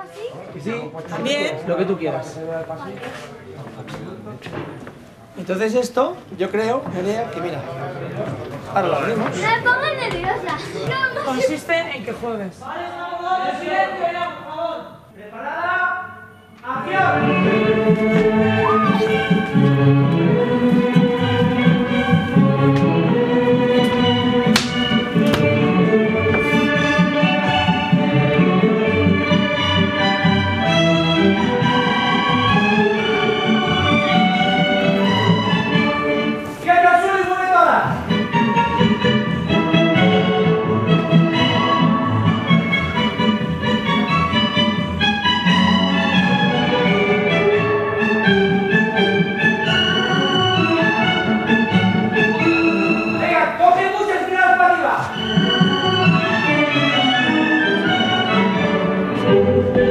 Sí, también, lo que tú quieras. Entonces esto, yo creo, Nerea, que mira, ahora lo abrimos. Me pongo nerviosa. No, Consiste en que juegues. Silencio ya, por favor. ¿Preparada? ¡Acción! Arriba.